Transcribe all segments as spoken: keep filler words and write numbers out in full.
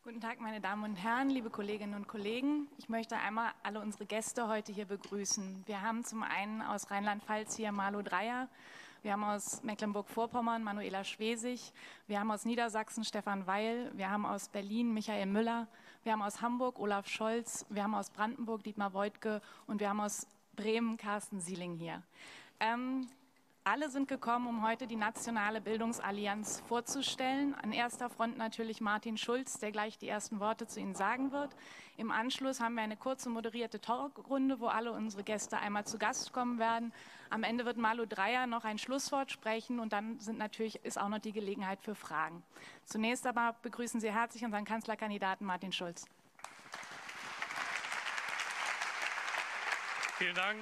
Guten Tag, meine Damen und Herren, liebe Kolleginnen und Kollegen. Ich möchte einmal alle unsere Gäste heute hier begrüßen. Wir haben zum einen aus Rheinland-Pfalz hier Marlo Dreyer, wir haben aus Mecklenburg-Vorpommern Manuela Schwesig, wir haben aus Niedersachsen Stefan Weil, wir haben aus Berlin Michael Müller, wir haben aus Hamburg Olaf Scholz, wir haben aus Brandenburg Dietmar Woidke und wir haben aus Bremen Carsten Sieling hier. Ähm, Alle sind gekommen, um heute die Nationale Bildungsallianz vorzustellen. An erster Front natürlich Martin Schulz, der gleich die ersten Worte zu Ihnen sagen wird. Im Anschluss haben wir eine kurze moderierte Talkrunde, wo alle unsere Gäste einmal zu Gast kommen werden. Am Ende wird Marlo Dreyer noch ein Schlusswort sprechen und dann sind natürlich, ist auch noch die Gelegenheit für Fragen. Zunächst aber begrüßen Sie herzlich unseren Kanzlerkandidaten Martin Schulz. Vielen Dank.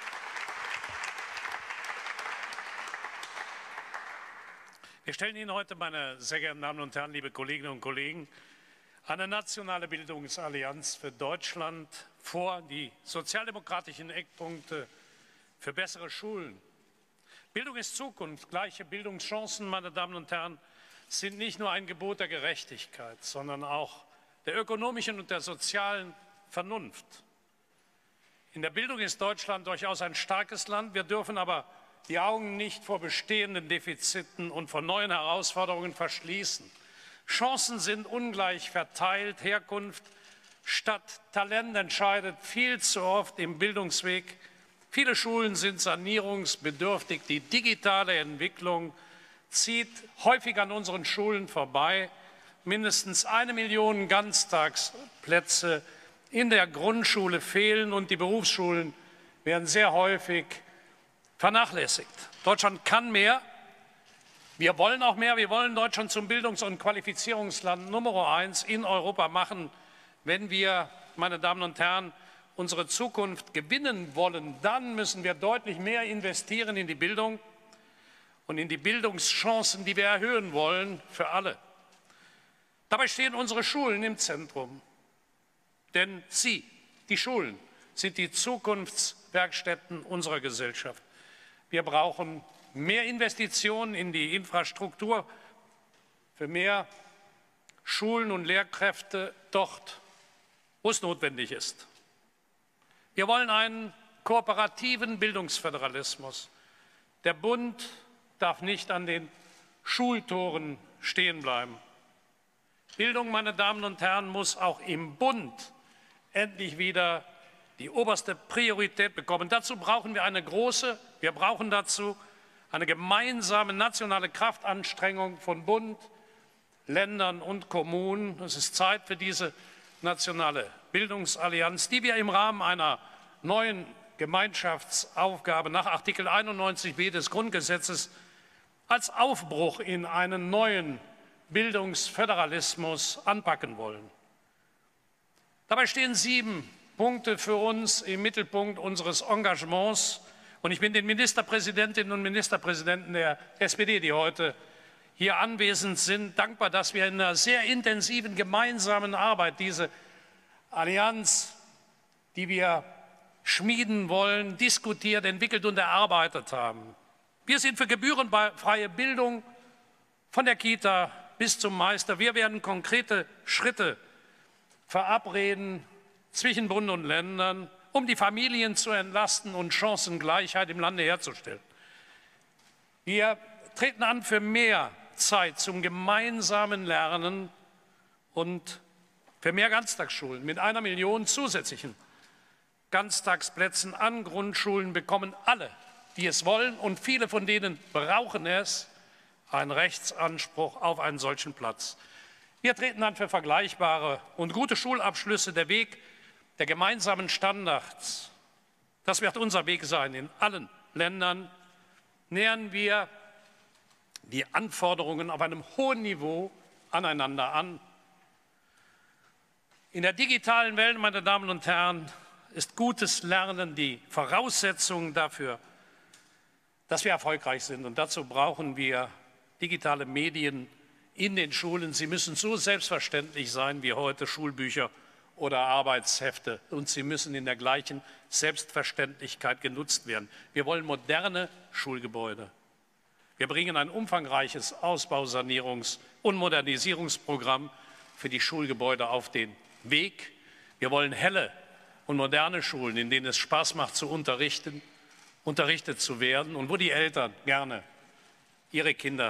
Wir stellen Ihnen heute, meine sehr geehrten Damen und Herren, liebe Kolleginnen und Kollegen, eine nationale Bildungsallianz für Deutschland vor, die sozialdemokratischen Eckpunkte für bessere Schulen. Bildung ist Zukunft. Gleiche Bildungschancen, meine Damen und Herren, sind nicht nur ein Gebot der Gerechtigkeit, sondern auch der ökonomischen und der sozialen Vernunft. In der Bildung ist Deutschland durchaus ein starkes Land. Wir dürfen aber die Augen nicht vor bestehenden Defiziten und vor neuen Herausforderungen verschließen. Chancen sind ungleich verteilt. Herkunft statt Talent entscheidet viel zu oft im Bildungsweg. Viele Schulen sind sanierungsbedürftig. Die digitale Entwicklung zieht häufig an unseren Schulen vorbei. Mindestens eine Million Ganztagsplätze in der Grundschule fehlen und die Berufsschulen werden sehr häufig vernachlässigt. Deutschland kann mehr. Wir wollen auch mehr. Wir wollen Deutschland zum Bildungs- und Qualifizierungsland Nummer eins in Europa machen. Wenn wir, meine Damen und Herren, unsere Zukunft gewinnen wollen, dann müssen wir deutlich mehr investieren in die Bildung und in die Bildungschancen, die wir erhöhen wollen für alle. Dabei stehen unsere Schulen im Zentrum. Denn sie, die Schulen, sind die Zukunftswerkstätten unserer Gesellschaft. Wir brauchen mehr Investitionen in die Infrastruktur für mehr Schulen und Lehrkräfte dort, wo es notwendig ist. Wir wollen einen kooperativen Bildungsföderalismus. Der Bund darf nicht an den Schultoren stehen bleiben. Bildung, meine Damen und Herren, muss auch im Bund endlich wieder die oberste Priorität bekommen. Dazu brauchen wir eine große, wir brauchen dazu eine gemeinsame nationale Kraftanstrengung von Bund, Ländern und Kommunen. Es ist Zeit für diese nationale Bildungsallianz, die wir im Rahmen einer neuen Gemeinschaftsaufgabe nach Artikel einundneunzig b des Grundgesetzes als Aufbruch in einen neuen Bildungsföderalismus anpacken wollen. Dabei stehen sieben Punkte für uns im Mittelpunkt unseres Engagements. Und ich bin den Ministerpräsidentinnen und Ministerpräsidenten der S P D, die heute hier anwesend sind, dankbar, dass wir in einer sehr intensiven gemeinsamen Arbeit diese Allianz, die wir schmieden wollen, diskutiert, entwickelt und erarbeitet haben. Wir sind für gebührenfreie Bildung von der Kita bis zum Meister. Wir werden konkrete Schritte verabreden zwischen Bund und Ländern, um die Familien zu entlasten und Chancengleichheit im Lande herzustellen. Wir treten an für mehr Zeit zum gemeinsamen Lernen und für mehr Ganztagsschulen. Mit einer Million zusätzlichen Ganztagsplätzen an Grundschulen bekommen alle, die es wollen, und viele von denen brauchen es, einen Rechtsanspruch auf einen solchen Platz. Wir treten an für vergleichbare und gute Schulabschlüsse. Der Weg der gemeinsamen Standards, das wird unser Weg sein. In allen Ländern nähern wir die Anforderungen auf einem hohen Niveau aneinander an. In der digitalen Welt, meine Damen und Herren, ist gutes Lernen die Voraussetzung dafür, dass wir erfolgreich sind. Und dazu brauchen wir digitale Medien in den Schulen. Sie müssen so selbstverständlich sein wie heute Schulbücher oder Arbeitshefte, und sie müssen in der gleichen Selbstverständlichkeit genutzt werden. Wir wollen moderne Schulgebäude. Wir bringen ein umfangreiches Ausbau-, Sanierungs- und Modernisierungsprogramm für die Schulgebäude auf den Weg. Wir wollen helle und moderne Schulen, in denen es Spaß macht zu unterrichten, unterrichtet zu werden und wo die Eltern gerne ihre Kinder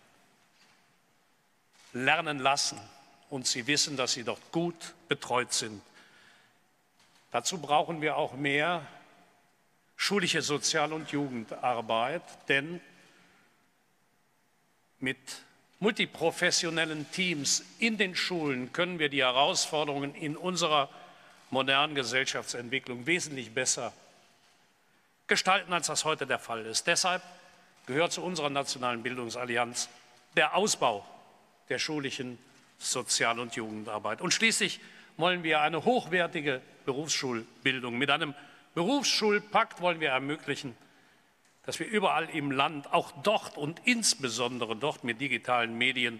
lernen lassen und sie wissen, dass sie dort gut betreut sind. Dazu brauchen wir auch mehr schulische Sozial- und Jugendarbeit, denn mit multiprofessionellen Teams in den Schulen können wir die Herausforderungen in unserer modernen Gesellschaftsentwicklung wesentlich besser gestalten, als das heute der Fall ist. Deshalb gehört zu unserer nationalen Bildungsallianz der Ausbau der schulischen Sozial- und Jugendarbeit. Und schließlich wollen wir eine hochwertige Berufsschulbildung. Mit einem Berufsschulpakt wollen wir ermöglichen, dass wir überall im Land, auch dort und insbesondere dort mit digitalen Medien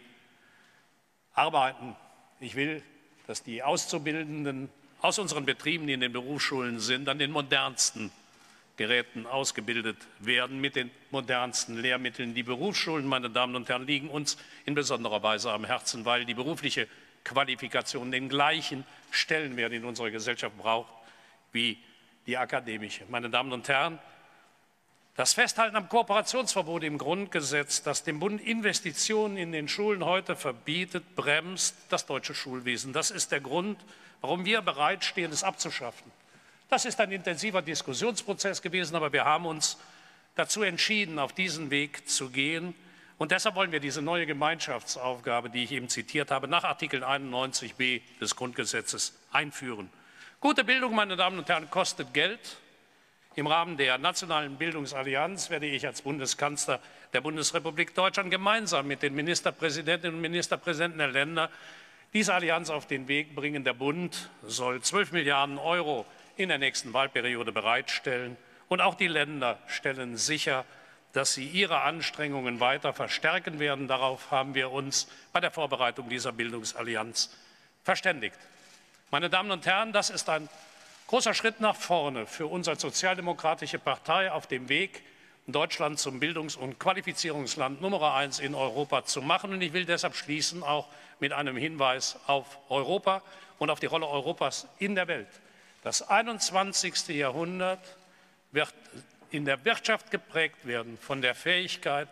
arbeiten. Ich will, dass die Auszubildenden aus unseren Betrieben, die in den Berufsschulen sind, an den modernsten Geräten ausgebildet werden, mit den modernsten Lehrmitteln. Die Berufsschulen, meine Damen und Herren, liegen uns in besonderer Weise am Herzen, weil die berufliche Qualifikation den gleichen Stellenwert in unserer Gesellschaft braucht wie die akademische. Meine Damen und Herren, das Festhalten am Kooperationsverbot im Grundgesetz, das dem Bund Investitionen in den Schulen heute verbietet, bremst das deutsche Schulwesen. Das ist der Grund, warum wir bereitstehen, es abzuschaffen. Das ist ein intensiver Diskussionsprozess gewesen, aber wir haben uns dazu entschieden, auf diesen Weg zu gehen. Und deshalb wollen wir diese neue Gemeinschaftsaufgabe, die ich eben zitiert habe, nach Artikel einundneunzig b des Grundgesetzes einführen. Gute Bildung, meine Damen und Herren, kostet Geld. Im Rahmen der Nationalen Bildungsallianz werde ich als Bundeskanzler der Bundesrepublik Deutschland gemeinsam mit den Ministerpräsidentinnen und Ministerpräsidenten der Länder diese Allianz auf den Weg bringen. Der Bund soll zwölf Milliarden Euro in der nächsten Wahlperiode bereitstellen. Und auch die Länder stellen sicher, dass sie ihre Anstrengungen weiter verstärken werden. Darauf haben wir uns bei der Vorbereitung dieser Bildungsallianz verständigt. Meine Damen und Herren, das ist ein großer Schritt nach vorne für uns als Sozialdemokratische Partei auf dem Weg, Deutschland zum Bildungs- und Qualifizierungsland Nummer eins in Europa zu machen. Und ich will deshalb schließen auch mit einem Hinweis auf Europa und auf die Rolle Europas in der Welt. Das einundzwanzigste Jahrhundert wird in der Wirtschaft geprägt werden von der Fähigkeit,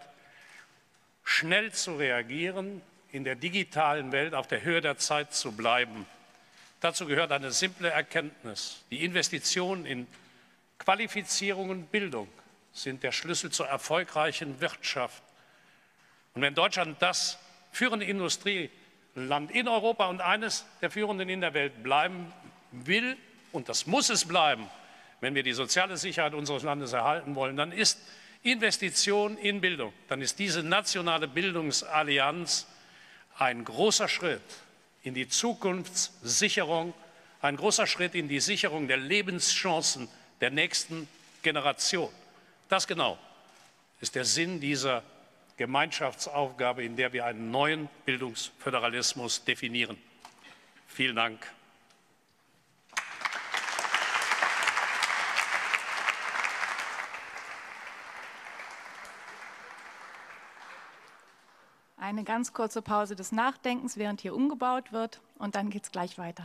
schnell zu reagieren, in der digitalen Welt auf der Höhe der Zeit zu bleiben. Dazu gehört eine simple Erkenntnis. Die Investitionen in Qualifizierung und Bildung sind der Schlüssel zur erfolgreichen Wirtschaft. Und wenn Deutschland das führende Industrieland in Europa und eines der führenden in der Welt bleiben will, und das muss es bleiben, wenn wir die soziale Sicherheit unseres Landes erhalten wollen, dann ist Investition in Bildung, dann ist diese nationale Bildungsallianz ein großer Schritt in die Zukunftssicherung, ein großer Schritt in die Sicherung der Lebenschancen der nächsten Generation. Das genau ist der Sinn dieser Gemeinschaftsaufgabe, in der wir einen neuen Bildungsföderalismus definieren. Vielen Dank. Eine ganz kurze Pause des Nachdenkens, während hier umgebaut wird, und dann geht es gleich weiter.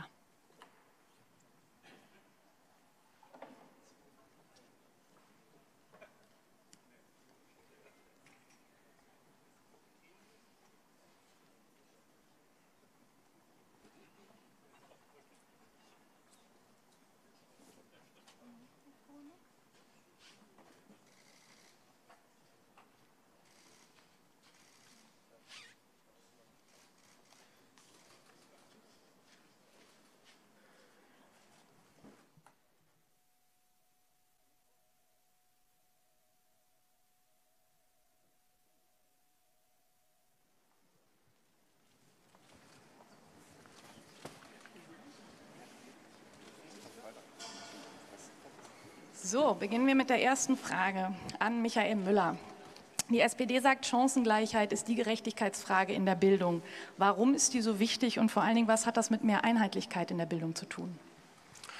So, beginnen wir mit der ersten Frage an Michael Müller. Die S P D sagt, Chancengleichheit ist die Gerechtigkeitsfrage in der Bildung. Warum ist die so wichtig und vor allen Dingen, was hat das mit mehr Einheitlichkeit in der Bildung zu tun?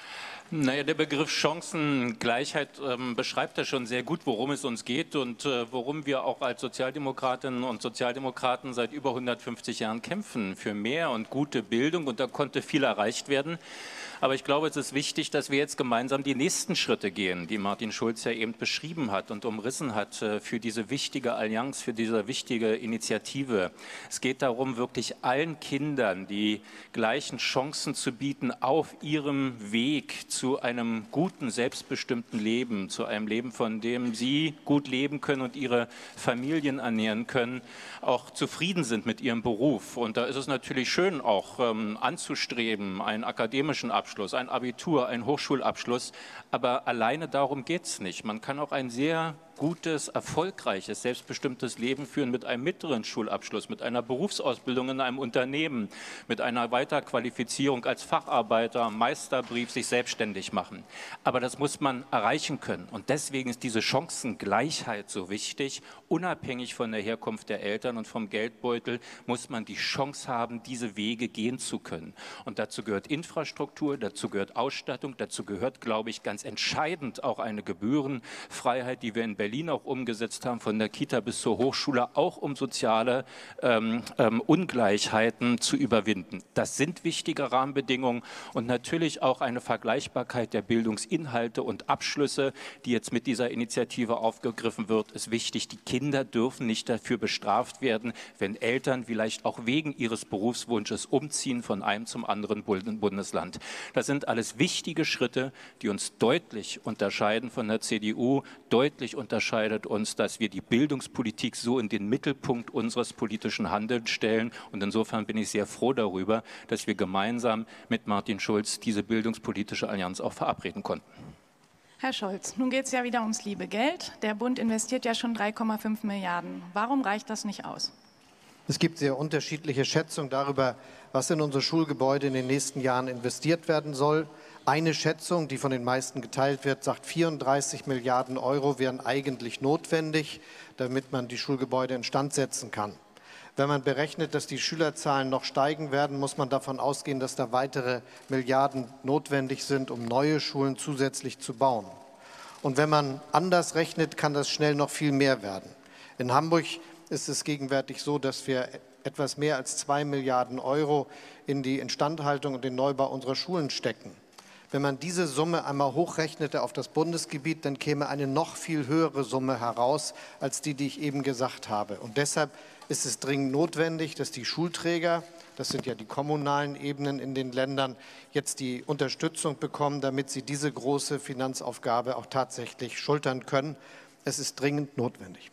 Naja, der Begriff Chancengleichheit ähm, beschreibt ja schon sehr gut, worum es uns geht und äh, worum wir auch als Sozialdemokratinnen und Sozialdemokraten seit über hundertfünfzig Jahren kämpfen. Für mehr und gute Bildung, und da konnte viel erreicht werden. Aber ich glaube, es ist wichtig, dass wir jetzt gemeinsam die nächsten Schritte gehen, die Martin Schulz ja eben beschrieben hat und umrissen hat äh, für diese wichtige Allianz, für diese wichtige Initiative. Es geht darum, wirklich allen Kindern die gleichen Chancen zu bieten auf ihrem Weg zu einem guten, selbstbestimmten Leben, zu einem Leben, von dem sie gut leben können und ihre Familien ernähren können, auch zufrieden sind mit ihrem Beruf. Und da ist es natürlich schön, auch ähm, anzustreben, einen akademischen Abschluss, ein Abitur, einen Hochschulabschluss, aber alleine darum geht es nicht. Man kann auch ein sehr gutes, erfolgreiches, selbstbestimmtes Leben führen mit einem mittleren Schulabschluss, mit einer Berufsausbildung in einem Unternehmen, mit einer Weiterqualifizierung als Facharbeiter, Meisterbrief, sich selbstständig machen. Aber das muss man erreichen können. Und deswegen ist diese Chancengleichheit so wichtig. Unabhängig von der Herkunft der Eltern und vom Geldbeutel muss man die Chance haben, diese Wege gehen zu können. Und dazu gehört Infrastruktur, dazu gehört Ausstattung, dazu gehört, glaube ich, ganz entscheidend auch eine Gebührenfreiheit, die wir in Berlin Berlin auch umgesetzt haben, von der Kita bis zur Hochschule, auch um soziale ähm, ähm, Ungleichheiten zu überwinden. Das sind wichtige Rahmenbedingungen und natürlich auch eine Vergleichbarkeit der Bildungsinhalte und Abschlüsse, die jetzt mit dieser Initiative aufgegriffen wird, ist wichtig. Die Kinder dürfen nicht dafür bestraft werden, wenn Eltern vielleicht auch wegen ihres Berufswunsches umziehen von einem zum anderen Bundesland. Das sind alles wichtige Schritte, die uns deutlich unterscheiden von der C D U, deutlich unterscheiden unterscheidet uns, dass wir die Bildungspolitik so in den Mittelpunkt unseres politischen Handelns stellen. Und insofern bin ich sehr froh darüber, dass wir gemeinsam mit Martin Schulz diese bildungspolitische Allianz auch verabreden konnten. Herr Scholz, nun geht es ja wieder ums liebe Geld. Der Bund investiert ja schon drei Komma fünf Milliarden. Warum reicht das nicht aus? Es gibt sehr unterschiedliche Schätzungen darüber, was in unsere Schulgebäude in den nächsten Jahren investiert werden soll. Eine Schätzung, die von den meisten geteilt wird, sagt, vierunddreißig Milliarden Euro wären eigentlich notwendig, damit man die Schulgebäude instand setzen kann. Wenn man berechnet, dass die Schülerzahlen noch steigen werden, muss man davon ausgehen, dass da weitere Milliarden notwendig sind, um neue Schulen zusätzlich zu bauen. Und wenn man anders rechnet, kann das schnell noch viel mehr werden. In Hamburg ist es gegenwärtig so, dass wir etwas mehr als zwei Milliarden Euro in die Instandhaltung und den Neubau unserer Schulen stecken. Wenn man diese Summe einmal hochrechnete auf das Bundesgebiet, dann käme eine noch viel höhere Summe heraus, als die, die ich eben gesagt habe. Und deshalb ist es dringend notwendig, dass die Schulträger, das sind ja die kommunalen Ebenen in den Ländern, jetzt die Unterstützung bekommen, damit sie diese große Finanzaufgabe auch tatsächlich schultern können. Es ist dringend notwendig.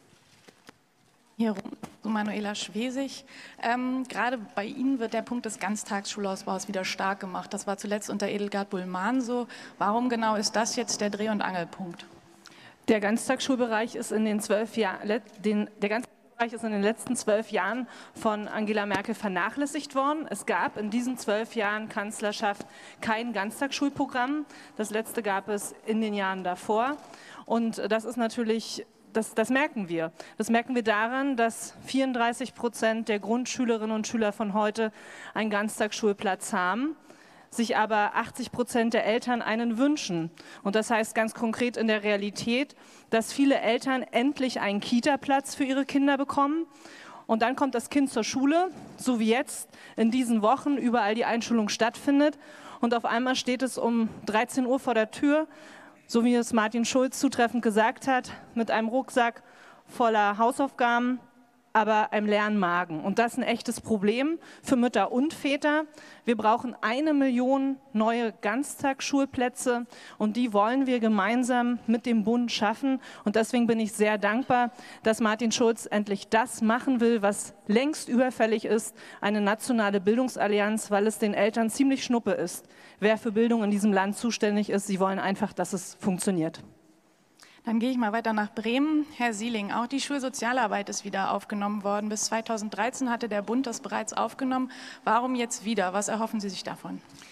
Hier zu Manuela Schwesig. Ähm, gerade bei Ihnen wird der Punkt des Ganztagsschulausbaus wieder stark gemacht. Das war zuletzt unter Edelgard Bullmann so. Warum genau ist das jetzt der Dreh- und Angelpunkt? Der Ganztagsschulbereich ist in den zwölf Jahren, den, der Ganztagsschulbereich ist in den letzten zwölf Jahren von Angela Merkel vernachlässigt worden. Es gab in diesen zwölf Jahren Kanzlerschaft kein Ganztagsschulprogramm. Das letzte gab es in den Jahren davor. Und das ist natürlich Das, das merken wir. Das merken wir daran, dass vierunddreißig Prozent der Grundschülerinnen und Schüler von heute einen Ganztagsschulplatz haben, sich aber achtzig Prozent der Eltern einen wünschen. Und das heißt ganz konkret in der Realität, dass viele Eltern endlich einen Kita-Platz für ihre Kinder bekommen. Und dann kommt das Kind zur Schule, so wie jetzt in diesen Wochen überall die Einschulung stattfindet. Und auf einmal steht es um dreizehn Uhr vor der Tür, so wie es Martin Schulz zutreffend gesagt hat, mit einem Rucksack voller Hausaufgaben, aber einem leeren Magen. Und das ist ein echtes Problem für Mütter und Väter. Wir brauchen eine Million neue Ganztagsschulplätze und die wollen wir gemeinsam mit dem Bund schaffen. Und deswegen bin ich sehr dankbar, dass Martin Schulz endlich das machen will, was längst überfällig ist, eine nationale Bildungsallianz, weil es den Eltern ziemlich schnuppe ist, wer für Bildung in diesem Land zuständig ist. Sie wollen einfach, dass es funktioniert. Dann gehe ich mal weiter nach Bremen. Herr Sieling, auch die Schulsozialarbeit ist wieder aufgenommen worden. Bis zweitausenddreizehn hatte der Bund das bereits aufgenommen. Warum jetzt wieder? Was erhoffen Sie sich davon?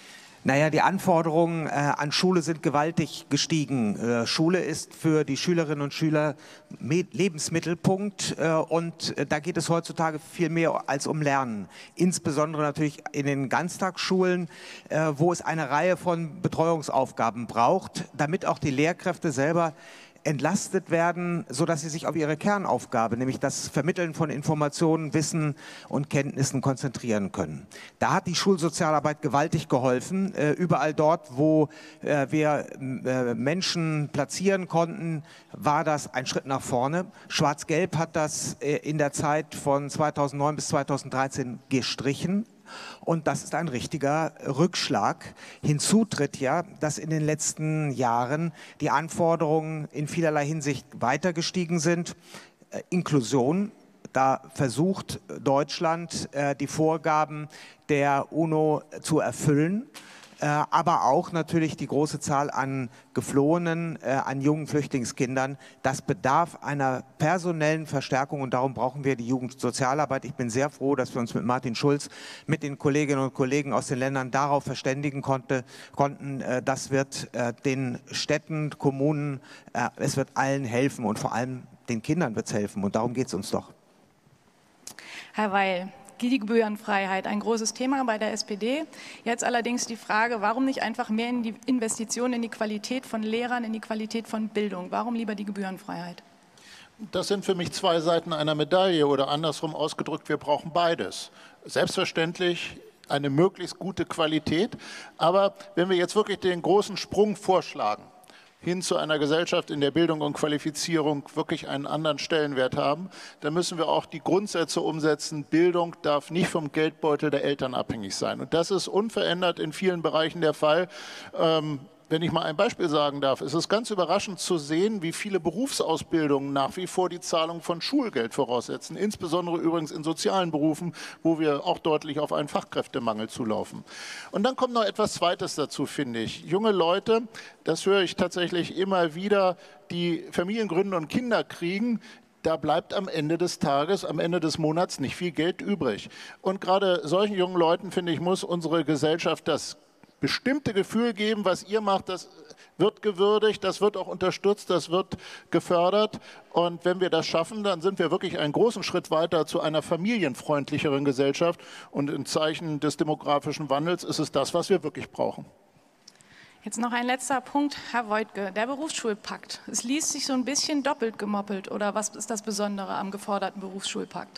Naja, die Anforderungen äh, an Schule sind gewaltig gestiegen. Äh, Schule ist für die Schülerinnen und Schüler Lebensmittelpunkt äh, und äh, da geht es heutzutage viel mehr als um Lernen. Insbesondere natürlich in den Ganztagsschulen, äh, wo es eine Reihe von Betreuungsaufgaben braucht, damit auch die Lehrkräfte selber entlastet werden, sodass sie sich auf ihre Kernaufgabe, nämlich das Vermitteln von Informationen, Wissen und Kenntnissen konzentrieren können. Da hat die Schulsozialarbeit gewaltig geholfen. Äh, überall dort, wo äh, wir äh, Menschen platzieren konnten, war das ein Schritt nach vorne. Schwarz-Gelb hat das äh, in der Zeit von zweitausendneun bis zweitausenddreizehn gestrichen. Und das ist ein richtiger Rückschlag. Hinzu tritt ja, dass in den letzten Jahren die Anforderungen in vielerlei Hinsicht weiter gestiegen sind. Äh, Inklusion, da versucht Deutschland, äh, die Vorgaben der UNO zu erfüllen. Aber auch natürlich die große Zahl an Geflohenen, äh, an jungen Flüchtlingskindern. Das bedarf einer personellen Verstärkung und darum brauchen wir die Jugendsozialarbeit. Ich bin sehr froh, dass wir uns mit Martin Schulz, mit den Kolleginnen und Kollegen aus den Ländern darauf verständigen konnte, konnten. Äh, das wird äh, den Städten, Kommunen, äh, es wird allen helfen und vor allem den Kindern wird es helfen und darum geht es uns doch. Herr Weil, die Gebührenfreiheit, ein großes Thema bei der S P D. Jetzt allerdings die Frage, warum nicht einfach mehr in die Investitionen in die Qualität von Lehrern, in die Qualität von Bildung? Warum lieber die Gebührenfreiheit? Das sind für mich zwei Seiten einer Medaille oder andersrum ausgedrückt, wir brauchen beides. Selbstverständlich eine möglichst gute Qualität, aber wenn wir jetzt wirklich den großen Sprung vorschlagen, hin zu einer Gesellschaft, in der Bildung und Qualifizierung wirklich einen anderen Stellenwert haben, dann müssen wir auch die Grundsätze umsetzen. Bildung darf nicht vom Geldbeutel der Eltern abhängig sein. Und das ist unverändert in vielen Bereichen der Fall. Ähm, Wenn ich mal ein Beispiel sagen darf, ist es ganz überraschend zu sehen, wie viele Berufsausbildungen nach wie vor die Zahlung von Schulgeld voraussetzen, insbesondere übrigens in sozialen Berufen, wo wir auch deutlich auf einen Fachkräftemangel zulaufen. Und dann kommt noch etwas Zweites dazu, finde ich. Junge Leute, das höre ich tatsächlich immer wieder, die Familien gründen und Kinder kriegen, da bleibt am Ende des Tages, am Ende des Monats nicht viel Geld übrig. Und gerade solchen jungen Leuten, finde ich, muss unsere Gesellschaft das bestimmte Gefühl geben, was ihr macht, das wird gewürdigt, das wird auch unterstützt, das wird gefördert. Und wenn wir das schaffen, dann sind wir wirklich einen großen Schritt weiter zu einer familienfreundlicheren Gesellschaft. Und in Zeichen des demografischen Wandels ist es das, was wir wirklich brauchen. Jetzt noch ein letzter Punkt, Herr Woidke, der Berufsschulpakt. Es liest sich so ein bisschen doppelt gemoppelt. Oder was ist das Besondere am geforderten Berufsschulpakt?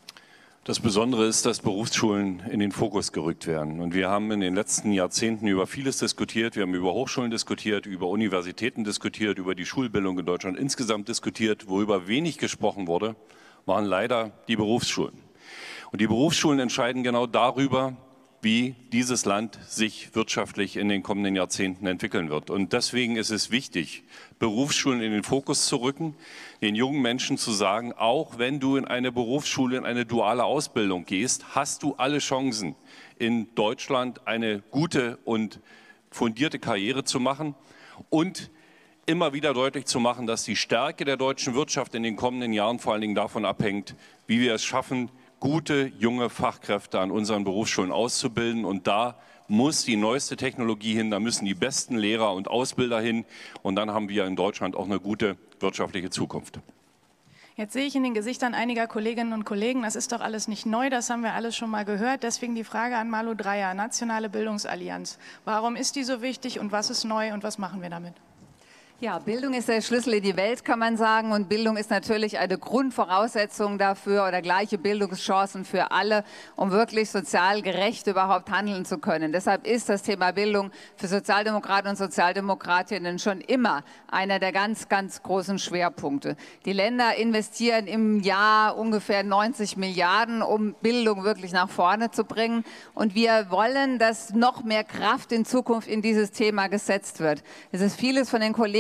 Das Besondere ist, dass Berufsschulen in den Fokus gerückt werden. Und wir haben in den letzten Jahrzehnten über vieles diskutiert. Wir haben über Hochschulen diskutiert, über Universitäten diskutiert, über die Schulbildung in Deutschland insgesamt diskutiert. Worüber wenig gesprochen wurde, waren leider die Berufsschulen. Und die Berufsschulen entscheiden genau darüber, wie dieses Land sich wirtschaftlich in den kommenden Jahrzehnten entwickeln wird. Und deswegen ist es wichtig, Berufsschulen in den Fokus zu rücken, den jungen Menschen zu sagen, auch wenn du in eine Berufsschule, in eine duale Ausbildung gehst, hast du alle Chancen, in Deutschland eine gute und fundierte Karriere zu machen und immer wieder deutlich zu machen, dass die Stärke der deutschen Wirtschaft in den kommenden Jahren vor allen Dingen davon abhängt, wie wir es schaffen, gute, junge Fachkräfte an unseren Berufsschulen auszubilden. Und da muss die neueste Technologie hin, da müssen die besten Lehrer und Ausbilder hin. Und dann haben wir in Deutschland auch eine gute wirtschaftliche Zukunft. Jetzt sehe ich in den Gesichtern einiger Kolleginnen und Kollegen, das ist doch alles nicht neu, das haben wir alles schon mal gehört. Deswegen die Frage an Malu Dreyer, Nationale Bildungsallianz. Warum ist die so wichtig und was ist neu und was machen wir damit? Ja, Bildung ist der Schlüssel in die Welt, kann man sagen. Und Bildung ist natürlich eine Grundvoraussetzung dafür oder gleiche Bildungschancen für alle, um wirklich sozial gerecht überhaupt handeln zu können. Deshalb ist das Thema Bildung für Sozialdemokraten und Sozialdemokratinnen schon immer einer der ganz, ganz großen Schwerpunkte. Die Länder investieren im Jahr ungefähr neunzig Milliarden, um Bildung wirklich nach vorne zu bringen. Und wir wollen, dass noch mehr Kraft in Zukunft in dieses Thema gesetzt wird. Es ist vieles von den Kollegen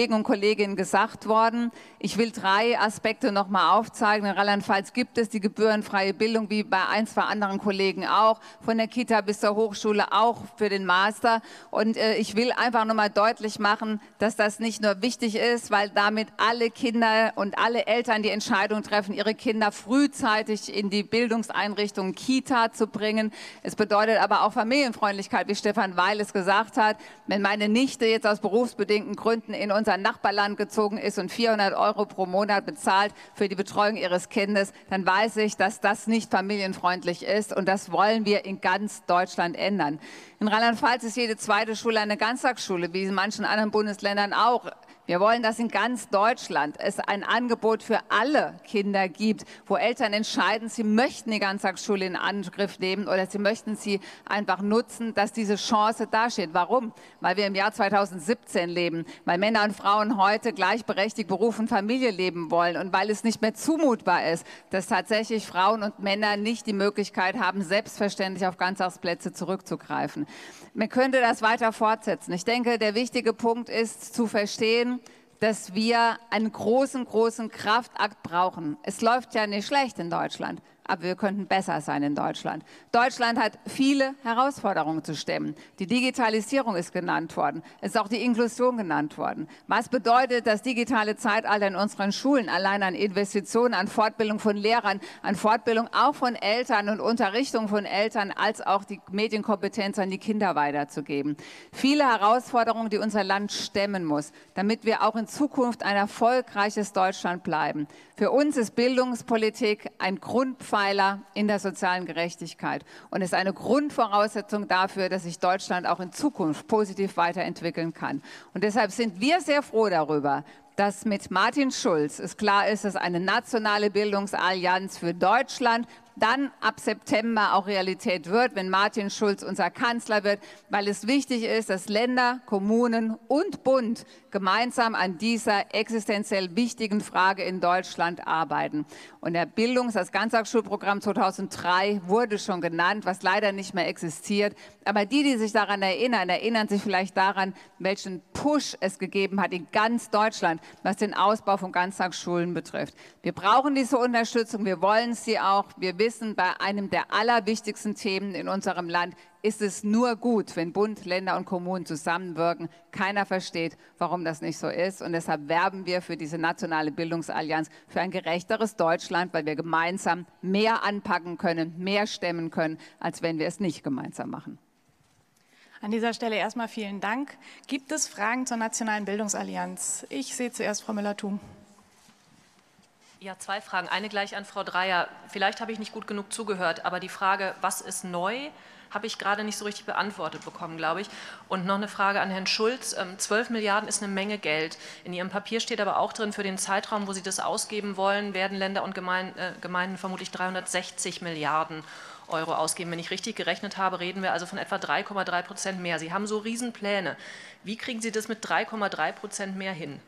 Kollegen und Kolleginnen gesagt worden. Ich will drei Aspekte noch mal aufzeigen. In Rheinland-Pfalz gibt es die gebührenfreie Bildung, wie bei ein, zwei anderen Kollegen auch, von der Kita bis zur Hochschule, auch für den Master. Und äh, ich will einfach noch mal deutlich machen, dass das nicht nur wichtig ist, weil damit alle Kinder und alle Eltern die Entscheidung treffen, ihre Kinder frühzeitig in die Bildungseinrichtung Kita zu bringen. Es bedeutet aber auch Familienfreundlichkeit, wie Stefan Weil es gesagt hat. Wenn meine Nichte jetzt aus berufsbedingten Gründen in unser Nachbarland gezogen ist und vierhundert Euro pro Monat bezahlt für die Betreuung ihres Kindes, dann weiß ich, dass das nicht familienfreundlich ist, und das wollen wir in ganz Deutschland ändern. In Rheinland-Pfalz ist jede zweite Schule eine Ganztagsschule, wie in manchen anderen Bundesländern auch. Wir wollen, dass in ganz Deutschland es ein Angebot für alle Kinder gibt, wo Eltern entscheiden, sie möchten die Ganztagsschule in Angriff nehmen oder sie möchten sie einfach nutzen, dass diese Chance dasteht. Warum? Weil wir im Jahr zweitausendsiebzehn leben, weil Männer und Frauen heute gleichberechtigt Beruf und Familie leben wollen und weil es nicht mehr zumutbar ist, dass tatsächlich Frauen und Männer nicht die Möglichkeit haben, selbstverständlich auf Ganztagsplätze zurückzugreifen. Man könnte das weiter fortsetzen. Ich denke, der wichtige Punkt ist zu verstehen, dass wir einen großen, großen Kraftakt brauchen. Es läuft ja nicht schlecht in Deutschland, aber wir könnten besser sein in Deutschland. Deutschland hat viele Herausforderungen zu stemmen. Die Digitalisierung ist genannt worden. Es ist auch die Inklusion genannt worden. Was bedeutet das digitale Zeitalter in unseren Schulen? Allein an Investitionen, an Fortbildung von Lehrern, an Fortbildung auch von Eltern und Unterrichtung von Eltern, als auch die Medienkompetenz an die Kinder weiterzugeben. Viele Herausforderungen, die unser Land stemmen muss, damit wir auch in Zukunft ein erfolgreiches Deutschland bleiben. Für uns ist Bildungspolitik ein Grundpfeiler in der sozialen Gerechtigkeit und ist eine Grundvoraussetzung dafür, dass sich Deutschland auch in Zukunft positiv weiterentwickeln kann. Und deshalb sind wir sehr froh darüber, dass mit Martin Schulz es klar ist, dass eine nationale Bildungsallianz für Deutschland dann ab September auch Realität wird, wenn Martin Schulz unser Kanzler wird, weil es wichtig ist, dass Länder, Kommunen und Bund gemeinsam an dieser existenziell wichtigen Frage in Deutschland arbeiten. Und der Bildungs-, das Ganztagsschulprogramm zweitausenddrei wurde schon genannt, was leider nicht mehr existiert. Aber die, die sich daran erinnern, erinnern sich vielleicht daran, welchen Push es gegeben hat in ganz Deutschland, was den Ausbau von Ganztagsschulen betrifft. Wir brauchen diese Unterstützung, wir wollen sie auch. Wir wissen, bei einem der allerwichtigsten Themen in unserem Land ist es nur gut, wenn Bund, Länder und Kommunen zusammenwirken. Keiner versteht, warum das nicht so ist. Und deshalb werben wir für diese nationale Bildungsallianz, für ein gerechteres Deutschland, weil wir gemeinsam mehr anpacken können, mehr stemmen können, als wenn wir es nicht gemeinsam machen. An dieser Stelle erstmal vielen Dank. Gibt es Fragen zur nationalen Bildungsallianz? Ich sehe zuerst Frau Müller-Thum. Ja, zwei Fragen. Eine gleich an Frau Dreyer. Vielleicht habe ich nicht gut genug zugehört, aber die Frage, was ist neu, habe ich gerade nicht so richtig beantwortet bekommen, glaube ich. Und noch eine Frage an Herrn Schulz. zwölf Milliarden ist eine Menge Geld. In Ihrem Papier steht aber auch drin, für den Zeitraum, wo Sie das ausgeben wollen, werden Länder und Gemeinden, äh, Gemeinden vermutlich dreihundertsechzig Milliarden Euro ausgeben. Wenn ich richtig gerechnet habe, reden wir also von etwa drei Komma drei Prozent mehr. Sie haben so Riesenpläne. Wie kriegen Sie das mit drei Komma drei Prozent mehr hin?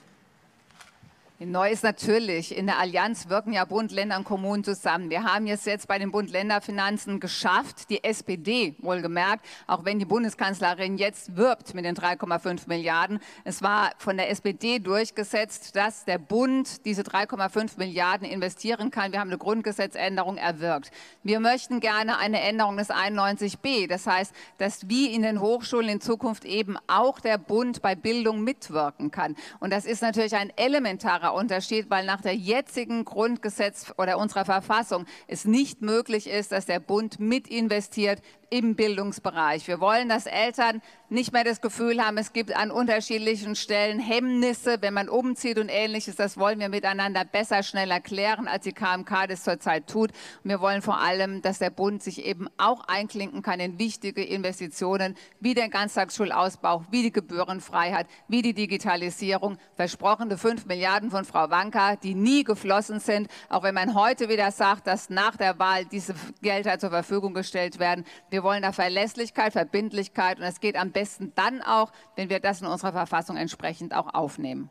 Neu ist natürlich, in der Allianz wirken ja Bund, Länder und Kommunen zusammen. Wir haben es jetzt bei den Bund-Länder-Finanzen geschafft, die S P D wohlgemerkt, auch wenn die Bundeskanzlerin jetzt wirbt mit den drei Komma fünf Milliarden. Es war von der S P D durchgesetzt, dass der Bund diese drei Komma fünf Milliarden investieren kann. Wir haben eine Grundgesetzänderung erwirkt. Wir möchten gerne eine Änderung des einundneunzig b. Das heißt, dass wie in den Hochschulen in Zukunft eben auch der Bund bei Bildung mitwirken kann. Und das ist natürlich ein elementarer Unterschied, weil nach der jetzigen Grundgesetz oder unserer Verfassung es nicht möglich ist, dass der Bund mit investiert im Bildungsbereich. Wir wollen, dass Eltern nicht mehr das Gefühl haben, es gibt an unterschiedlichen Stellen Hemmnisse, wenn man umzieht und Ähnliches. Das wollen wir miteinander besser, schneller klären, als die K M K das zurzeit tut. Und wir wollen vor allem, dass der Bund sich eben auch einklinken kann in wichtige Investitionen, wie den Ganztagsschulausbau, wie die Gebührenfreiheit, wie die Digitalisierung. Versprochene fünf Milliarden von Frau Wanka, die nie geflossen sind, auch wenn man heute wieder sagt, dass nach der Wahl diese Gelder zur Verfügung gestellt werden. Wir Wir wollen da Verlässlichkeit, Verbindlichkeit und es geht am besten dann auch, wenn wir das in unserer Verfassung entsprechend auch aufnehmen.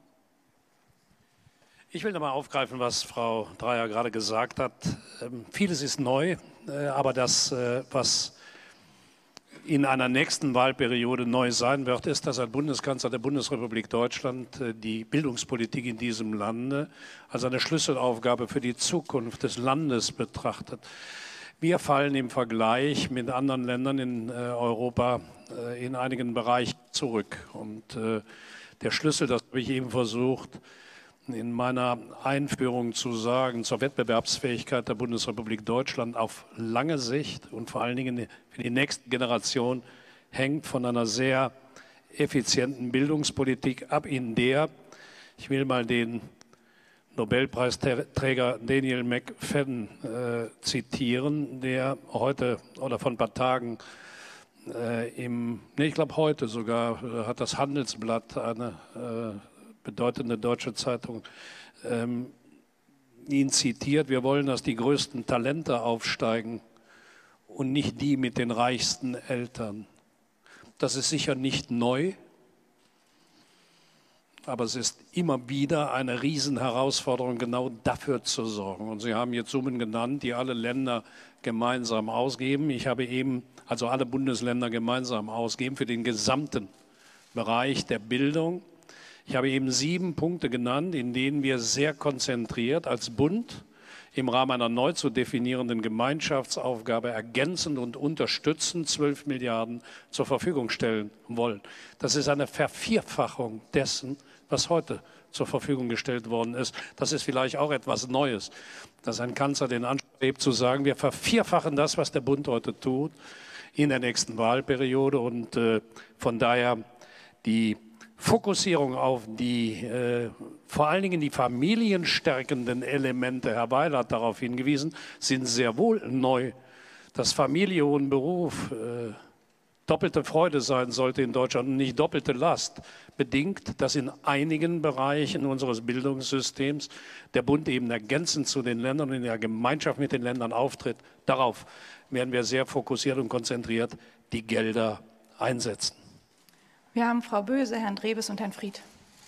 Ich will nochmal aufgreifen, was Frau Dreyer gerade gesagt hat. Ähm, vieles ist neu, äh, aber das, äh, was in einer nächsten Wahlperiode neu sein wird, ist, dass ein Bundeskanzler der Bundesrepublik Deutschland die Bildungspolitik in diesem Lande als eine Schlüsselaufgabe für die Zukunft des Landes betrachtet. Wir fallen im Vergleich mit anderen Ländern in äh, Europa äh, in einigen Bereichen zurück. Und äh, der Schlüssel, das habe ich eben versucht, in meiner Einführung zu sagen, zur Wettbewerbsfähigkeit der Bundesrepublik Deutschland auf lange Sicht und vor allen Dingen für die nächste Generation hängt von einer sehr effizienten Bildungspolitik ab, in der, ich will mal den Nobelpreisträger Daniel McFadden äh, zitieren, der heute oder vor ein paar Tagen äh, im, nee, ich glaube heute sogar, äh, hat das Handelsblatt, eine äh, bedeutende deutsche Zeitung, ähm, ihn zitiert: Wir wollen, dass die größten Talente aufsteigen und nicht die mit den reichsten Eltern. Das ist sicher nicht neu, aber es ist immer wieder eine Riesenherausforderung, genau dafür zu sorgen. Und Sie haben jetzt Summen genannt, die alle Länder gemeinsam ausgeben. Ich habe eben, also alle Bundesländer gemeinsam ausgeben für den gesamten Bereich der Bildung. Ich habe eben sieben Punkte genannt, in denen wir sehr konzentriert als Bund im Rahmen einer neu zu definierenden Gemeinschaftsaufgabe ergänzend und unterstützend zwölf Milliarden zur Verfügung stellen wollen. Das ist eine Vervierfachung dessen, was heute zur Verfügung gestellt worden ist. Das ist vielleicht auch etwas Neues, dass ein Kanzler den Anspruch hat, zu sagen, wir vervierfachen das, was der Bund heute tut, in der nächsten Wahlperiode. Und äh, von daher die Fokussierung auf die, äh, vor allen Dingen die familienstärkenden Elemente, Herr Weil hat darauf hingewiesen, sind sehr wohl neu. Dass Familie und Beruf äh, doppelte Freude sein sollte in Deutschland und nicht doppelte Last, bedingt, dass in einigen Bereichen unseres Bildungssystems der Bund eben ergänzend zu den Ländern und in der Gemeinschaft mit den Ländern auftritt. Darauf werden wir sehr fokussiert und konzentriert die Gelder einsetzen. Wir haben Frau Böse, Herrn Drebes und Herrn Fried.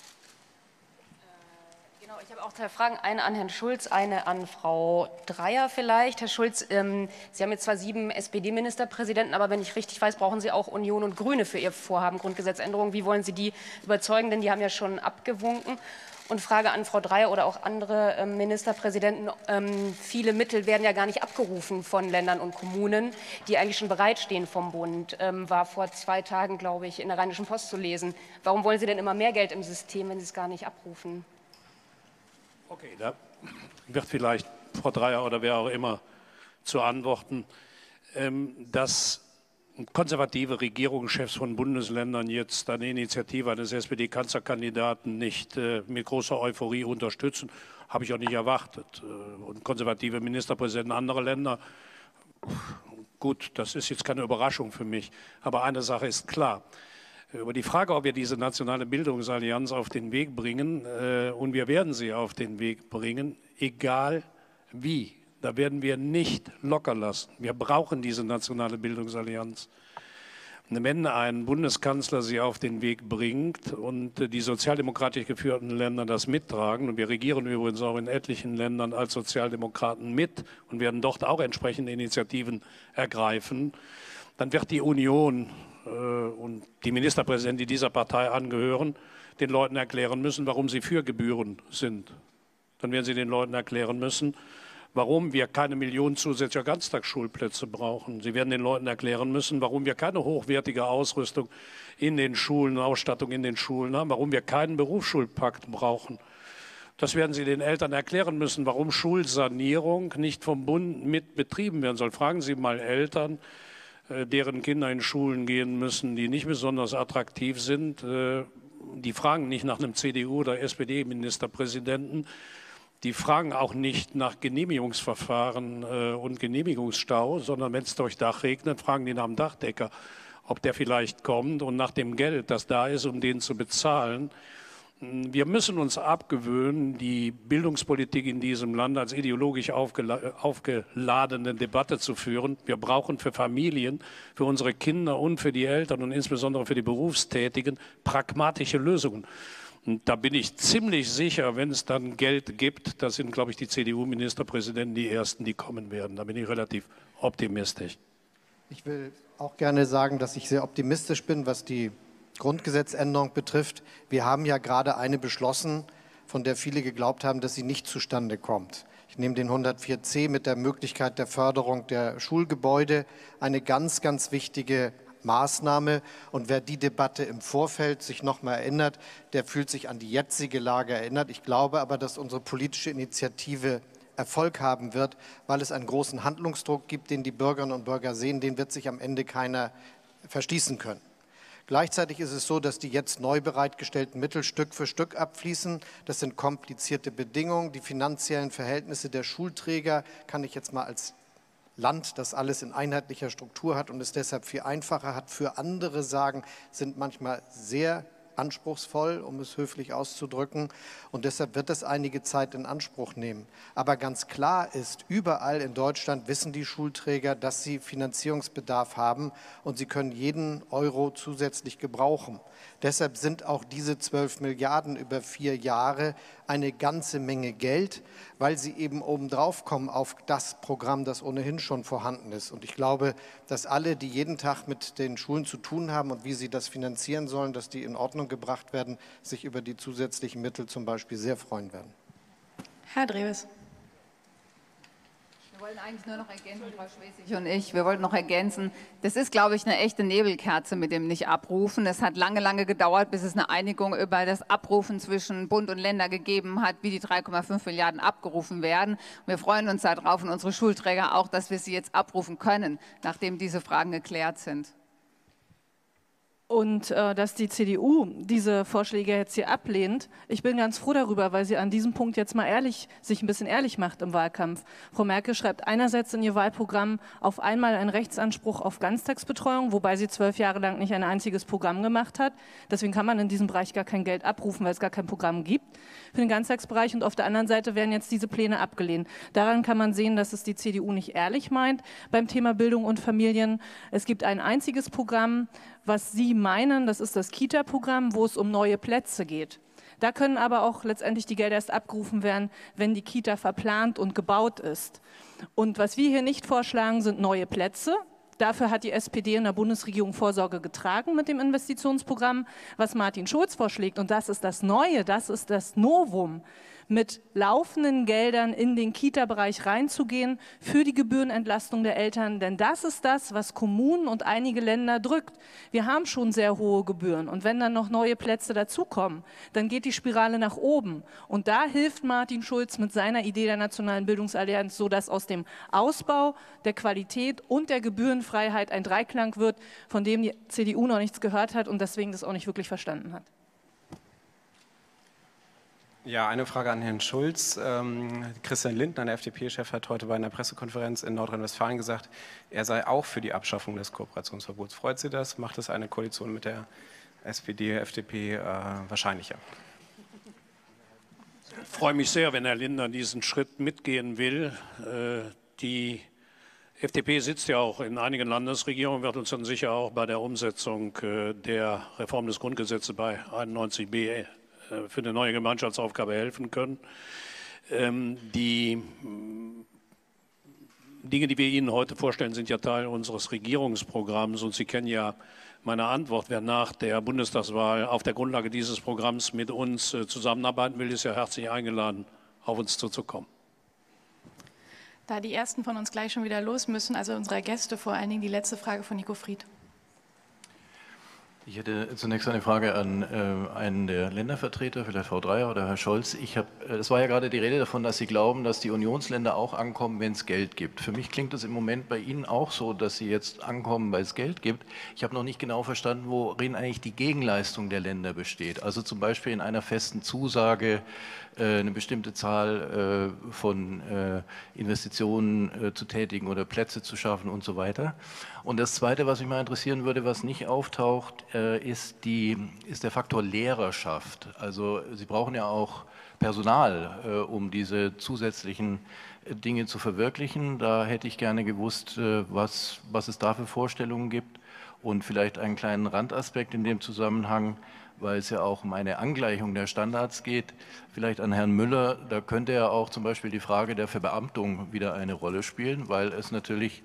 Genau, ich habe auch zwei Fragen, eine an Herrn Schulz, eine an Frau Dreyer vielleicht. Herr Schulz, ähm, Sie haben jetzt zwar sieben S P D-Ministerpräsidenten, aber wenn ich richtig weiß, brauchen Sie auch Union und Grüne für Ihr Vorhaben Grundgesetzänderung. Wie wollen Sie die überzeugen? Denn die haben ja schon abgewunken. Und Frage an Frau Dreyer oder auch andere ähm, Ministerpräsidenten. Ähm, viele Mittel werden ja gar nicht abgerufen von Ländern und Kommunen, die eigentlich schon bereitstehen vom Bund. Ähm, war vor zwei Tagen, glaube ich, in der Rheinischen Post zu lesen. Warum wollen Sie denn immer mehr Geld im System, wenn Sie es gar nicht abrufen? Okay, da wird vielleicht Frau Dreyer oder wer auch immer zu antworten, ähm, dass konservative Regierungschefs von Bundesländern jetzt eine Initiative eines S P D-Kanzlerkandidaten nicht äh, mit großer Euphorie unterstützen, habe ich auch nicht erwartet. Und konservative Ministerpräsidenten anderer Länder, gut, das ist jetzt keine Überraschung für mich. Aber eine Sache ist klar. Über die Frage, ob wir diese nationale Bildungsallianz auf den Weg bringen, äh, und wir werden sie auf den Weg bringen, egal wie. Da werden wir nicht locker lassen. Wir brauchen diese nationale Bildungsallianz. Und wenn ein Bundeskanzler sie auf den Weg bringt und die sozialdemokratisch geführten Länder das mittragen, und wir regieren übrigens auch in etlichen Ländern als Sozialdemokraten mit und werden dort auch entsprechende Initiativen ergreifen, dann wird die Union äh, und die Ministerpräsidenten, die dieser Partei angehören, den Leuten erklären müssen, warum sie für Gebühren sind. Dann werden sie den Leuten erklären müssen, warum wir keine Millionen zusätzlicher Ganztagsschulplätze brauchen. Sie werden den Leuten erklären müssen, warum wir keine hochwertige Ausrüstung in den Schulen, Ausstattung in den Schulen haben, warum wir keinen Berufsschulpakt brauchen. Das werden Sie den Eltern erklären müssen, warum Schulsanierung nicht vom Bund mit betrieben werden soll. Fragen Sie mal Eltern, deren Kinder in Schulen gehen müssen, die nicht besonders attraktiv sind. Die fragen nicht nach einem C D U- oder S P D-Ministerpräsidenten. Die fragen auch nicht nach Genehmigungsverfahren äh, und Genehmigungsstau, sondern wenn es durch Dach regnet, fragen die nach dem Dachdecker, ob der vielleicht kommt und nach dem Geld, das da ist, um den zu bezahlen. Wir müssen uns abgewöhnen, die Bildungspolitik in diesem Land als ideologisch aufgela aufgeladene Debatte zu führen. Wir brauchen für Familien, für unsere Kinder und für die Eltern und insbesondere für die Berufstätigen pragmatische Lösungen. Und da bin ich ziemlich sicher, wenn es dann Geld gibt, das sind, glaube ich, die C D U-Ministerpräsidenten die Ersten, die kommen werden. Da bin ich relativ optimistisch. Ich will auch gerne sagen, dass ich sehr optimistisch bin, was die Grundgesetzänderung betrifft. Wir haben ja gerade eine beschlossen, von der viele geglaubt haben, dass sie nicht zustande kommt. Ich nehme den hundertvier c mit der Möglichkeit der Förderung der Schulgebäude, eine ganz, ganz wichtige Maßnahme. Und wer die Debatte im Vorfeld sich noch mal erinnert, der fühlt sich an die jetzige Lage erinnert. Ich glaube aber, dass unsere politische Initiative Erfolg haben wird, weil es einen großen Handlungsdruck gibt, den die Bürgerinnen und Bürger sehen, den wird sich am Ende keiner verschließen können. Gleichzeitig ist es so, dass die jetzt neu bereitgestellten Mittel Stück für Stück abfließen. Das sind komplizierte Bedingungen. Die finanziellen Verhältnisse der Schulträger kann ich jetzt mal als Land, das alles in einheitlicher Struktur hat und es deshalb viel einfacher hat, für andere sagen, sind manchmal sehr anspruchsvoll, um es höflich auszudrücken. Und deshalb wird es einige Zeit in Anspruch nehmen. Aber ganz klar ist, überall in Deutschland wissen die Schulträger, dass sie Finanzierungsbedarf haben und sie können jeden Euro zusätzlich gebrauchen. Deshalb sind auch diese zwölf Milliarden über vier Jahre eine ganze Menge Geld, weil sie eben obendrauf kommen auf das Programm, das ohnehin schon vorhanden ist. Und ich glaube, dass alle, die jeden Tag mit den Schulen zu tun haben und wie sie das finanzieren sollen, dass die in Ordnung gebracht werden, sich über die zusätzlichen Mittel zum Beispiel sehr freuen werden. Herr Drewes. Wir wollten eigentlich nur noch ergänzen, Frau Schwesig und ich, wir wollten noch ergänzen, das ist, glaube ich, eine echte Nebelkerze mit dem Nicht-Abrufen. Es hat lange, lange gedauert, bis es eine Einigung über das Abrufen zwischen Bund und Länder gegeben hat, wie die drei Komma fünf Milliarden abgerufen werden. Und wir freuen uns darauf und unsere Schulträger auch, dass wir sie jetzt abrufen können, nachdem diese Fragen geklärt sind. Und äh, dass die C D U diese Vorschläge jetzt hier ablehnt, ich bin ganz froh darüber, weil sie an diesem Punkt jetzt mal ehrlich, sich ein bisschen ehrlich macht im Wahlkampf. Frau Merkel schreibt einerseits in ihr Wahlprogramm auf einmal einen Rechtsanspruch auf Ganztagsbetreuung, wobei sie zwölf Jahre lang nicht ein einziges Programm gemacht hat. Deswegen kann man in diesem Bereich gar kein Geld abrufen, weil es gar kein Programm gibt für den Ganztagsbereich. Und auf der anderen Seite werden jetzt diese Pläne abgelehnt. Daran kann man sehen, dass es die C D U nicht ehrlich meint beim Thema Bildung und Familien. Es gibt ein einziges Programm, was Sie meinen, das ist das Kita-Programm, wo es um neue Plätze geht. Da können aber auch letztendlich die Gelder erst abgerufen werden, wenn die Kita verplant und gebaut ist. Und was wir hier nicht vorschlagen, sind neue Plätze. Dafür hat die S P D in der Bundesregierung Vorsorge getragen mit dem Investitionsprogramm. Was Martin Schulz vorschlägt, und das ist das Neue, das ist das Novum, mit laufenden Geldern in den Kita-Bereich reinzugehen für die Gebührenentlastung der Eltern. Denn das ist das, was Kommunen und einige Länder drückt. Wir haben schon sehr hohe Gebühren. Und wenn dann noch neue Plätze dazukommen, dann geht die Spirale nach oben. Und da hilft Martin Schulz mit seiner Idee der Nationalen Bildungsallianz, sodass aus dem Ausbau der Qualität und der Gebührenfreiheit ein Dreiklang wird, von dem die C D U noch nichts gehört hat und deswegen das auch nicht wirklich verstanden hat. Ja, eine Frage an Herrn Schulz. Ähm, Christian Lindner, der F D P-Chef, hat heute bei einer Pressekonferenz in Nordrhein-Westfalen gesagt, er sei auch für die Abschaffung des Kooperationsverbots. Freut Sie das? Macht es eine Koalition mit der S P D, F D P äh, wahrscheinlicher? Ich freue mich sehr, wenn Herr Lindner diesen Schritt mitgehen will. Äh, die F D P sitzt ja auch in einigen Landesregierungen, wird uns dann sicher auch bei der Umsetzung äh, der Reform des Grundgesetzes bei einundneunzig b für eine neue Gemeinschaftsaufgabe helfen können. Ähm, die Dinge, die wir Ihnen heute vorstellen, sind ja Teil unseres Regierungsprogramms und Sie kennen ja meine Antwort. Wer nach der Bundestagswahl auf der Grundlage dieses Programms mit uns äh, zusammenarbeiten will, ist ja herzlich eingeladen, auf uns zuzukommen. Da die ersten von uns gleich schon wieder los müssen, also unserer Gäste vor allen Dingen, die letzte Frage von Nico Fried. Ich hätte zunächst eine Frage an äh, einen der Ländervertreter, vielleicht Frau Dreyer oder Herr Scholz. Ich hab, äh, es war ja gerade die Rede davon, dass Sie glauben, dass die Unionsländer auch ankommen, wenn es Geld gibt. Für mich klingt es im Moment bei Ihnen auch so, dass Sie jetzt ankommen, weil es Geld gibt. Ich habe noch nicht genau verstanden, worin eigentlich die Gegenleistung der Länder besteht. Also zum Beispiel in einer festen Zusage, äh, eine bestimmte Zahl äh, von äh, Investitionen äh, zu tätigen oder Plätze zu schaffen und so weiter. Und das Zweite, was mich mal interessieren würde, was nicht auftaucht, ist, die, ist der Faktor Lehrerschaft. Also Sie brauchen ja auch Personal, um diese zusätzlichen Dinge zu verwirklichen. Da hätte ich gerne gewusst, was, was es da für Vorstellungen gibt und vielleicht einen kleinen Randaspekt in dem Zusammenhang, weil es ja auch um eine Angleichung der Standards geht. Vielleicht an Herrn Müller, da könnte ja auch zum Beispiel die Frage der Verbeamtung wieder eine Rolle spielen, weil es natürlich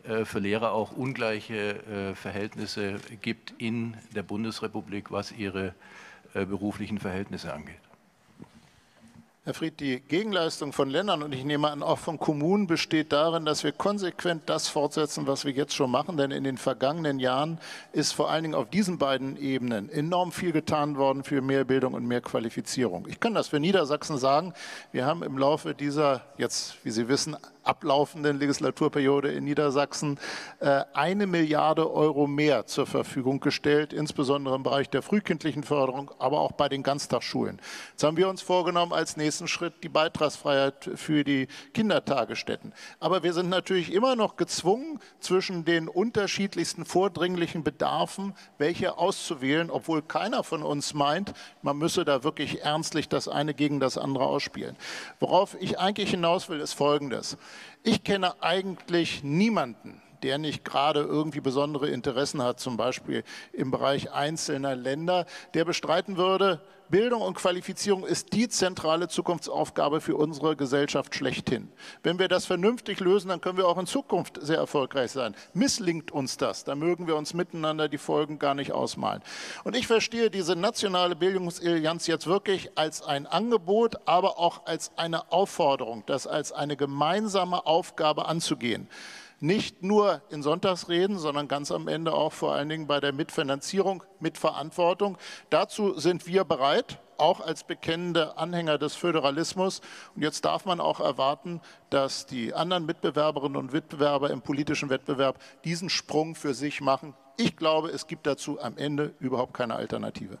für Lehrer auch ungleiche Verhältnisse gibt in der Bundesrepublik, was ihre beruflichen Verhältnisse angeht. Herr Fried, die Gegenleistung von Ländern und ich nehme an auch von Kommunen besteht darin, dass wir konsequent das fortsetzen, was wir jetzt schon machen. Denn in den vergangenen Jahren ist vor allen Dingen auf diesen beiden Ebenen enorm viel getan worden für mehr Bildung und mehr Qualifizierung. Ich kann das für Niedersachsen sagen. Wir haben im Laufe dieser, jetzt wie Sie wissen, ablaufenden Legislaturperiode in Niedersachsen äh, eine Milliarde Euro mehr zur Verfügung gestellt, insbesondere im Bereich der frühkindlichen Förderung, aber auch bei den Ganztagsschulen. Jetzt haben wir uns vorgenommen, als nächsten Schritt die Beitragsfreiheit für die Kindertagesstätten. Aber wir sind natürlich immer noch gezwungen, zwischen den unterschiedlichsten vordringlichen Bedarfen welche auszuwählen, obwohl keiner von uns meint, man müsse da wirklich ernstlich das eine gegen das andere ausspielen. Worauf ich eigentlich hinaus will, ist Folgendes. Ich kenne eigentlich niemanden, der nicht gerade irgendwie besondere Interessen hat, zum Beispiel im Bereich einzelner Länder, der bestreiten würde, Bildung und Qualifizierung ist die zentrale Zukunftsaufgabe für unsere Gesellschaft schlechthin. Wenn wir das vernünftig lösen, dann können wir auch in Zukunft sehr erfolgreich sein. Misslingt uns das, dann mögen wir uns miteinander die Folgen gar nicht ausmalen. Und ich verstehe diese nationale Bildungsallianz jetzt wirklich als ein Angebot, aber auch als eine Aufforderung, das als eine gemeinsame Aufgabe anzugehen. Nicht nur in Sonntagsreden, sondern ganz am Ende auch vor allen Dingen bei der Mitfinanzierung, Mitverantwortung. Dazu sind wir bereit, auch als bekennende Anhänger des Föderalismus. Und jetzt darf man auch erwarten, dass die anderen Mitbewerberinnen und Mitbewerber im politischen Wettbewerb diesen Sprung für sich machen. Ich glaube, es gibt dazu am Ende überhaupt keine Alternative.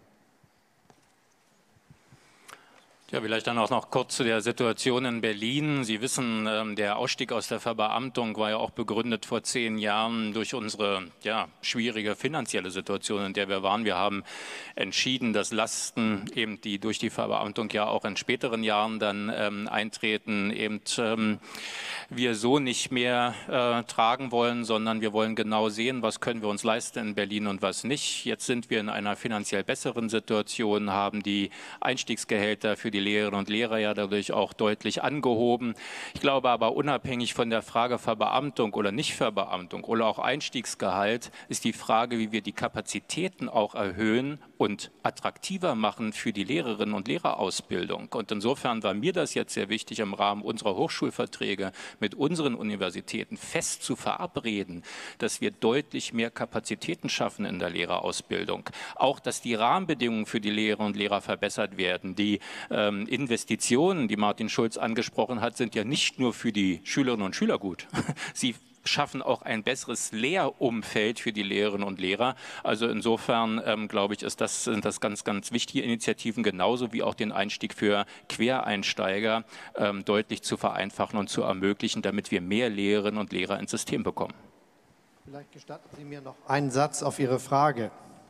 Ja, vielleicht dann auch noch kurz zu der Situation in Berlin. Sie wissen, der Ausstieg aus der Verbeamtung war ja auch begründet vor zehn Jahren durch unsere ja, schwierige finanzielle Situation, in der wir waren. Wir haben entschieden, dass Lasten, eben die durch die Verbeamtung ja auch in späteren Jahren dann ähm, eintreten, eben ähm, wir so nicht mehr äh, tragen wollen, sondern wir wollen genau sehen, was können wir uns leisten in Berlin und was nicht. Jetzt sind wir in einer finanziell besseren Situation, haben die Einstiegsgehälter für die Lehrerinnen und Lehrer ja dadurch auch deutlich angehoben. Ich glaube aber, unabhängig von der Frage Verbeamtung oder Nichtverbeamtung oder auch Einstiegsgehalt, ist die Frage, wie wir die Kapazitäten auch erhöhen und attraktiver machen für die Lehrerinnen und Lehrerausbildung. Und insofern war mir das jetzt sehr wichtig, im Rahmen unserer Hochschulverträge mit unseren Universitäten fest zu verabreden, dass wir deutlich mehr Kapazitäten schaffen in der Lehrerausbildung. Auch, dass die Rahmenbedingungen für die Lehrerinnen und Lehrer verbessert werden. Die ähm, Investitionen, die Martin Schulz angesprochen hat, sind ja nicht nur für die Schülerinnen und Schüler gut. Sie schaffen auch ein besseres Lehrumfeld für die Lehrerinnen und Lehrer. Also insofern, ähm, glaube ich, ist das, sind das ganz, ganz wichtige Initiativen, genauso wie auch den Einstieg für Quereinsteiger ähm, deutlich zu vereinfachen und zu ermöglichen, damit wir mehr Lehrerinnen und Lehrer ins System bekommen. Vielleicht gestatten Sie mir noch einen Satz auf Ihre Frage.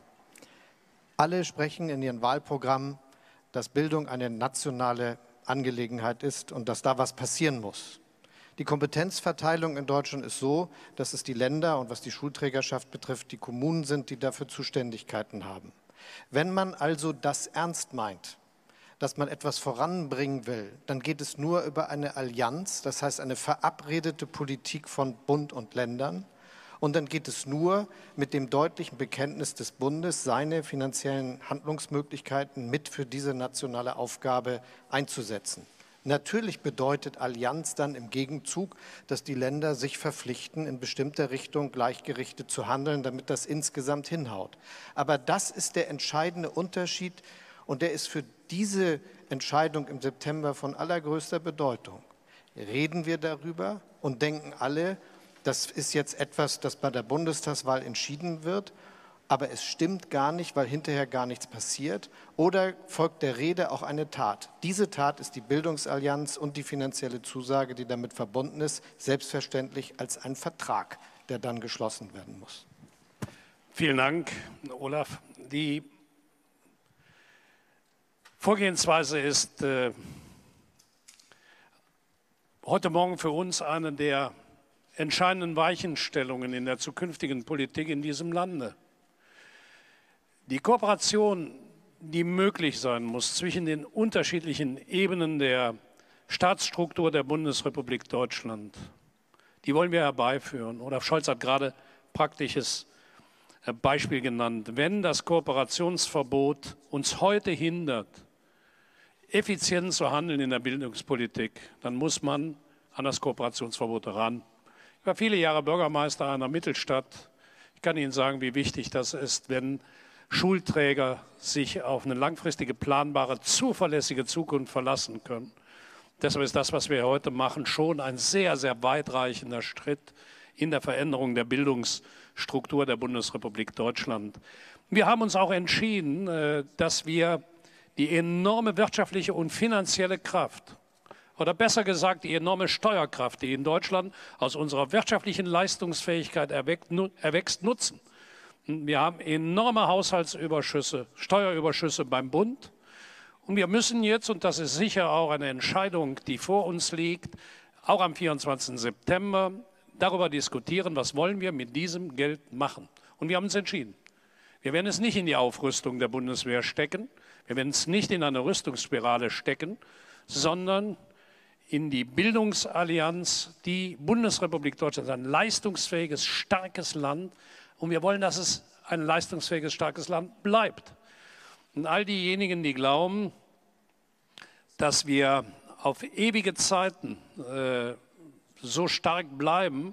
Alle sprechen in ihren Wahlprogrammen, dass Bildung eine nationale Angelegenheit ist und dass da was passieren muss. Die Kompetenzverteilung in Deutschland ist so, dass es die Länder und was die Schulträgerschaft betrifft, die Kommunen sind, die dafür Zuständigkeiten haben. Wenn man also das ernst meint, dass man etwas voranbringen will, dann geht es nur über eine Allianz, das heißt eine verabredete Politik von Bund und Ländern. Und dann geht es nur mit dem deutlichen Bekenntnis des Bundes, seine finanziellen Handlungsmöglichkeiten mit für diese nationale Aufgabe einzusetzen. Natürlich bedeutet Allianz dann im Gegenzug, dass die Länder sich verpflichten, in bestimmter Richtung gleichgerichtet zu handeln, damit das insgesamt hinhaut. Aber das ist der entscheidende Unterschied und der ist für diese Entscheidung im September von allergrößter Bedeutung. Reden wir darüber und denken alle, das ist jetzt etwas, das bei der Bundestagswahl entschieden wird, aber es stimmt gar nicht, weil hinterher gar nichts passiert. Oder folgt der Rede auch eine Tat? Diese Tat ist die Bildungsallianz und die finanzielle Zusage, die damit verbunden ist, selbstverständlich als ein Vertrag, der dann geschlossen werden muss. Vielen Dank, Olaf. Die Vorgehensweise ist äh, heute Morgen für uns eine der entscheidenden Weichenstellungen in der zukünftigen Politik in diesem Lande. Die Kooperation, die möglich sein muss zwischen den unterschiedlichen Ebenen der Staatsstruktur der Bundesrepublik Deutschland, die wollen wir herbeiführen. Olaf Scholz hat gerade praktisches Beispiel genannt. Wenn das Kooperationsverbot uns heute hindert, effizient zu handeln in der Bildungspolitik, dann muss man an das Kooperationsverbot ran. Ich war viele Jahre Bürgermeister einer Mittelstadt. Ich kann Ihnen sagen, wie wichtig das ist, wenn Schulträger sich auf eine langfristige, planbare, zuverlässige Zukunft verlassen können. Deshalb ist das, was wir heute machen, schon ein sehr, sehr weitreichender Schritt in der Veränderung der Bildungsstruktur der Bundesrepublik Deutschland. Wir haben uns auch entschieden, dass wir die enorme wirtschaftliche und finanzielle Kraft, oder besser gesagt die enorme Steuerkraft, die in Deutschland aus unserer wirtschaftlichen Leistungsfähigkeit erwächst, nutzen. Wir haben enorme Haushaltsüberschüsse, Steuerüberschüsse beim Bund. Und wir müssen jetzt, und das ist sicher auch eine Entscheidung, die vor uns liegt, auch am vierundzwanzigsten September, darüber diskutieren, was wollen wir mit diesem Geld machen. Und wir haben uns entschieden. Wir werden es nicht in die Aufrüstung der Bundeswehr stecken, wir werden es nicht in eine Rüstungsspirale stecken, sondern in die Bildungsallianz. Die Bundesrepublik Deutschland ist ein leistungsfähiges, starkes Land. Und wir wollen, dass es ein leistungsfähiges, starkes Land bleibt. Und all diejenigen, die glauben, dass wir auf ewige Zeiten äh, so stark bleiben,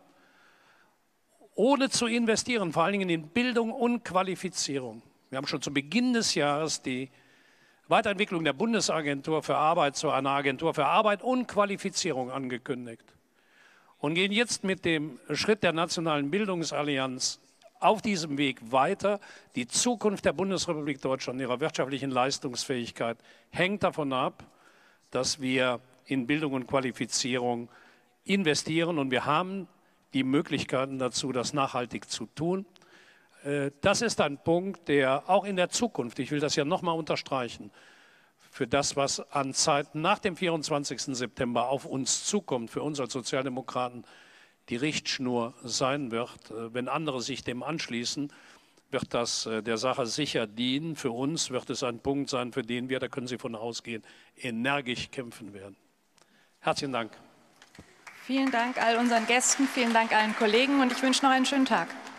ohne zu investieren, vor allen Dingen in Bildung und Qualifizierung. Wir haben schon zu Beginn des Jahres die Weiterentwicklung der Bundesagentur für Arbeit zu einer Agentur für Arbeit und Qualifizierung angekündigt und gehen jetzt mit dem Schritt der Nationalen Bildungsallianz auf diesem Weg weiter. Die Zukunft der Bundesrepublik Deutschland, ihrer wirtschaftlichen Leistungsfähigkeit, hängt davon ab, dass wir in Bildung und Qualifizierung investieren. Und wir haben die Möglichkeiten dazu, das nachhaltig zu tun. Das ist ein Punkt, der auch in der Zukunft, ich will das ja noch mal unterstreichen, für das, was an Zeit nach dem vierundzwanzigsten September auf uns zukommt, für uns als Sozialdemokraten, die Richtschnur sein wird. Wenn andere sich dem anschließen, wird das der Sache sicher dienen. Für uns wird es ein Punkt sein, für den wir, da können Sie von ausgehen, energisch kämpfen werden. Herzlichen Dank. Vielen Dank all unseren Gästen, vielen Dank allen Kollegen und ich wünsche noch einen schönen Tag.